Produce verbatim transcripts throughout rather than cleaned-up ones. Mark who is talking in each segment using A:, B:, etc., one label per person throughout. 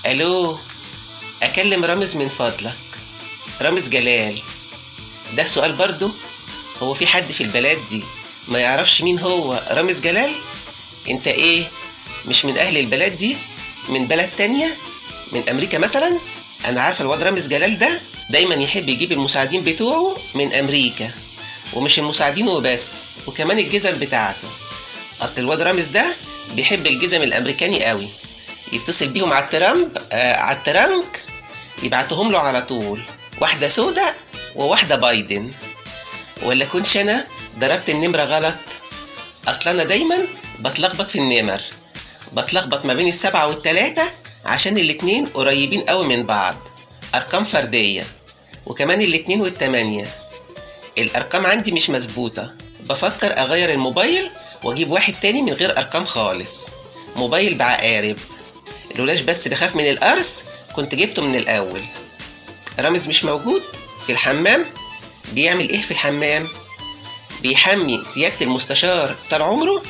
A: الو، اكلم رامز من فضلك. رامز جلال. ده سؤال برضو؟ هو في حد في البلد دي ما يعرفش مين هو رامز جلال؟ انت ايه، مش من اهل البلد دي؟ من بلد تانية؟ من امريكا مثلا؟ انا عارفه الواد رامز جلال ده دايما يحب يجيب المساعدين بتوعه من امريكا، ومش المساعدين وبس، وكمان الجزم بتاعته. اصل الواد رامز ده بيحب الجزم الامريكاني قوي، يتصل بيهم على الترامب آه على الترانك، يبعتهم له على طول، واحده سودا وواحده بايدن. ولا كنتش انا ضربت النمره غلط؟ اصل انا دايما بتلخبط في النمر، بتلخبط ما بين السبعة والتلاتة عشان الاتنين قريبين قوي من بعض، ارقام فردية. وكمان الاتنين والتمانية الارقام عندي مش مظبوطة، بفكر اغير الموبايل واجيب واحد تاني من غير ارقام خالص، موبايل بعقارب. لولاش بس بخاف من القرص كنت جبته من الاول. رامز مش موجود في الحمام؟ بيعمل ايه في الحمام؟ بيحمي سيادة المستشار طال عمره؟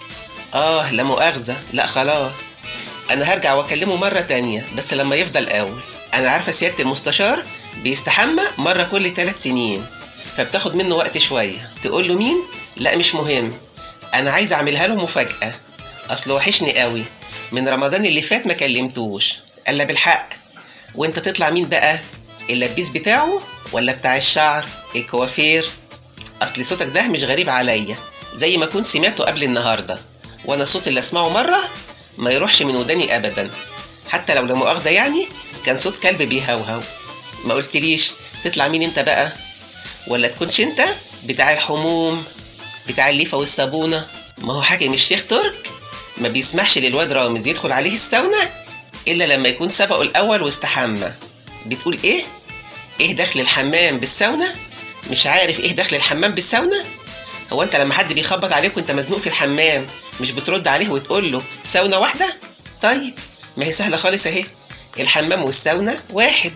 A: اه لا مؤاخذة، لا خلاص، انا هرجع واكلمه مرة تانية بس لما يفضى الاول. انا عارفة سيادة المستشار بيستحمى مرة كل ثلاث سنين، فبتاخد منه وقت شوية. تقول له مين؟ لا مش مهم، انا عايز اعملها له مفاجأة، اصل وحشني قوي، من رمضان اللي فات ما كلمتوش الا بالحق. وانت تطلع مين بقى، اللبيس بتاعه ولا بتاع الشعر الكوافير؟ اصل صوتك ده مش غريب عليا، زي ما كنت سمعته قبل النهارده، وانا الصوت اللي اسمعه مره ما يروحش من وداني ابدا، حتى لو لا مؤاخذه يعني كان صوت كلب بيهوهو. ما قلتليش تطلع مين انت بقى؟ ولا تكونش انت بتاع الحموم، بتاع الليفه والصابونه؟ ما هو حاكم الشيخ ترك ما بيسمحش للواد رامز يدخل عليه الساونا الا لما يكون سبقه الاول واستحمى. بتقول ايه؟ ايه دخل الحمام بالساونا؟ مش عارف ايه دخل الحمام بالساونا؟ هو انت لما حد بيخبط عليك وانت مزنوق في الحمام مش بترد عليه وتقول له ساونا واحده؟ طيب ما هي سهله خالص اهي، الحمام والساونا واحد.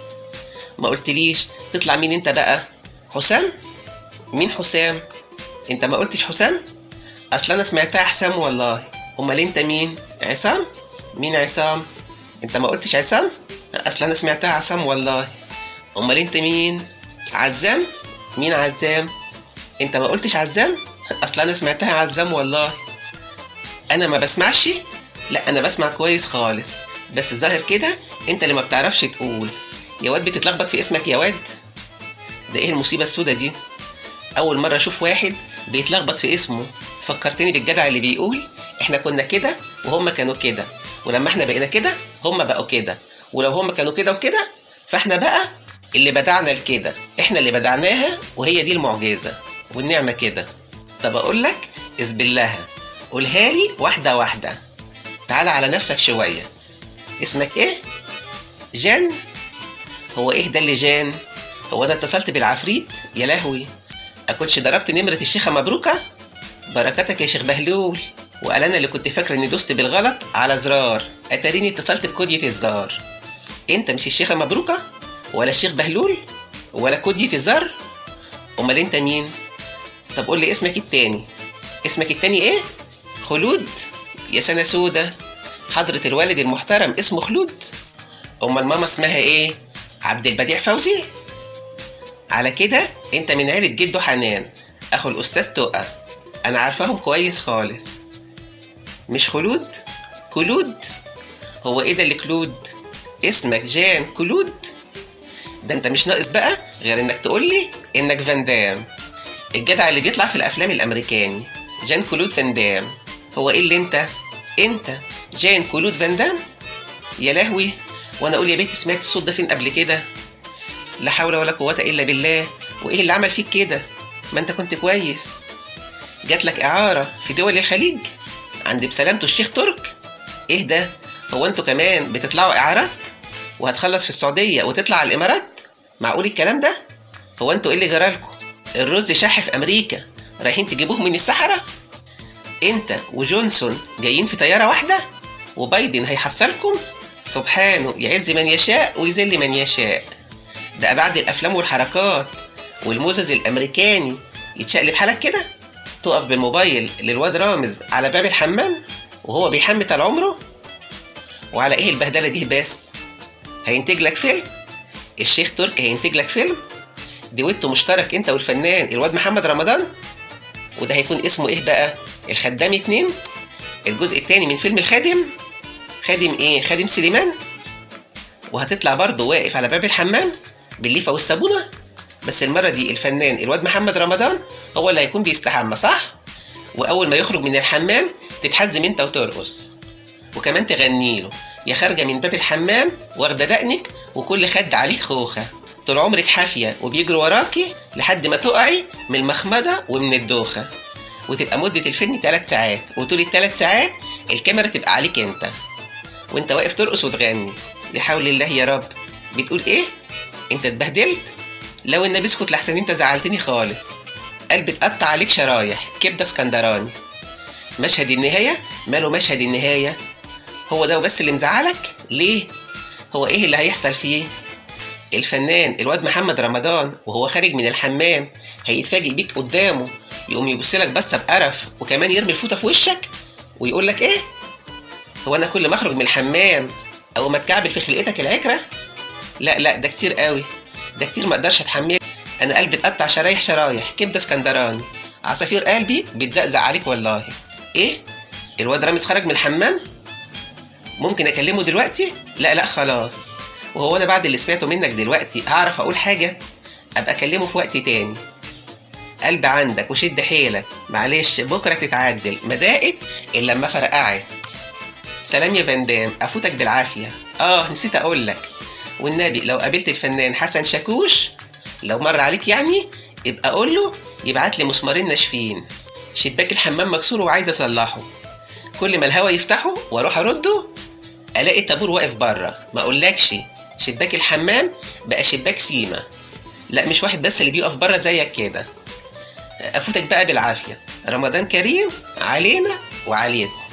A: ما قلتليش تطلع مين انت بقى؟ حسام؟ مين حسام؟ انت ما قلتش حسام؟ اصل انا سمعتها حسام والله. امال انت مين؟ عصام؟ مين عصام؟ انت ما قلتش عصام؟ اصل انا سمعتها عصام والله. امال انت مين؟ عزام؟ مين عزام؟ انت ما قلتش عزام؟ اصل انا سمعتها عزام والله. انا ما بسمعش؟ لا انا بسمع كويس خالص، بس الظاهر كده انت اللي ما بتعرفش تقول. يا واد بتتلخبط في اسمك يا واد. ده ايه المصيبه السودا دي؟ اول مره اشوف واحد بيتلخبط في اسمه. فكرتني بالجدع اللي بيقول احنا كنا كده وهم كانوا كده، ولما احنا بقينا كده هم بقوا كده، ولو هم كانوا كده وكده فاحنا بقى اللي بدعنا لكده، احنا اللي بدعناها، وهي دي المعجزه والنعمه كده. طب اقول لك اسبلها، قولها لي واحده واحده. تعالى على نفسك شويه. اسمك ايه؟ جان؟ هو ايه ده اللي جان؟ هو انا اتصلت بالعفريت؟ يا لهوي، اكونش ضربت نمره الشيخه مبروكه؟ بركاتك يا شيخ بهلول. وقال انا اللي كنت فاكره اني دوست بالغلط على زرار، اتاريني اتصلت بكودية الزار. انت مش الشيخه مبروكه ولا الشيخ بهلول ولا كودية الزار؟ امال انت مين؟ طب قول لي اسمك التاني. اسمك التاني ايه؟ خلود؟ يا سنه سوده، حضره الوالد المحترم اسمه خلود؟ امال ماما اسمها ايه؟ عبد البديع فوزي؟ على كده انت من عيله جدو حنان اخو الاستاذ تقى، انا عارفاهم كويس خالص. مش خلود؟ كلود؟ هو ايه ده اللي كلود؟ اسمك جان كلود؟ ده انت مش ناقص بقى غير انك تقولي انك فاندام، الجدع اللي بيطلع في الافلام الامريكاني، جان كلود فاندام. هو ايه اللي انت انت جان كلود فاندام؟ يا لهوي، وانا اقول يا بنتي سمعت الصوت ده فين قبل كده؟ لا حول ولا قوه الا بالله. وايه اللي عمل فيك كده؟ ما انت كنت كويس. جاتلك اعاره في دول الخليج عند بسلامته الشيخ ترك؟ ايه ده، هو انتوا كمان بتطلعوا اعارات؟ وهتخلص في السعوديه وتطلع على الامارات؟ معقول الكلام ده؟ هو انتوا ايه اللي جرالكوا؟ الرز شح في امريكا رايحين تجيبوه من الصحراء؟ انت وجونسون جايين في طياره واحده؟ وبايدن هيحصلكم؟ سبحانه يعز من يشاء ويذل من يشاء. ده بعد الافلام والحركات والموزز الامريكاني يتشقلب حالك كده؟ تقف بالموبايل للواد رامز على باب الحمام وهو بيحمي طال عمره؟ وعلى ايه البهدله دي بس؟ هينتج لك فيلم؟ الشيخ تركي هينتج لك فيلم؟ دويتو مشترك انت والفنان الواد محمد رمضان، وده هيكون اسمه ايه بقى؟ الخدام اتنين؟ الجزء التاني من فيلم الخادم؟ خادم ايه؟ خادم سليمان؟ وهتطلع برضه واقف على باب الحمام بالليفه والصابونه، بس المره دي الفنان الواد محمد رمضان هو اللي هيكون بيستحمى، صح؟ واول ما يخرج من الحمام تتحزم انت وترقص، وكمان تغني له يا خارجه من باب الحمام واخده دقنك وكل خد عليه خوخه، طول عمرك حافيه وبيجروا وراكي لحد ما تقعي من المخمضه ومن الدوخه. وتبقى مده الفيلم ثلاث ساعات، وطول الثلاث ساعات الكاميرا تبقى عليك انت وانت واقف ترقص وتغني. بحول الله يا رب. بتقول ايه؟ انت اتبهدلت؟ لو النبي اسكت لحسن انت زعلتني خالص. قلبي اتقطع عليك شرايح كبده اسكندراني. مشهد النهايه؟ ماله مشهد النهايه؟ هو ده وبس اللي مزعلك؟ ليه؟ هو ايه اللي هيحصل فيه؟ الفنان الواد محمد رمضان وهو خارج من الحمام هيتفاجئ بيك قدامه، يقوم يبصلك بصه بقرف وكمان يرمي الفوطه في وشك ويقول لك ايه؟ هو انا كل ما اخرج من الحمام او ما اتكعبل في خلقتك العكره؟ لا لا ده كتير قوي، ده كتير ما اقدرش اتحمله. انا قلبي اتقطع شرايح شرايح كبده اسكندراني، عصافير قلبي بتزقزق عليك والله. ايه؟ الواد رامز خرج من الحمام؟ ممكن اكلمه دلوقتي؟ لا لا خلاص. وهو انا بعد اللي سمعته منك دلوقتي هعرف اقول حاجه؟ ابقى اكلمه في وقت تاني. قلب عندك وشد حيلك، معلش بكره تتعدل، ما ضاقت الا لما فرقعت. سلام يا فندام، افوتك بالعافيه. اه نسيت اقول لك، والنبي لو قابلت الفنان حسن شاكوش لو مر عليك يعني ابقى قول له يبعت لي مسمارين ناشفين، شباك الحمام مكسور وعايز اصلحه. كل ما الهوا يفتحه واروح ارده الاقي الطابور واقف بره. ما اقولكش شباك الحمام بقى شباك سيما، لا مش واحد بس اللي بيقف بره زيك كده. افوتك بقى بالعافيه. رمضان كريم علينا وعليكم.